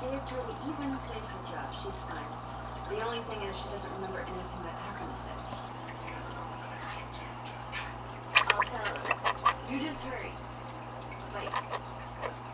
saved her. We even saved her job. She's fine. The only thing is she doesn't remember anything that happened today. I'll tell her. You just hurry. Wait.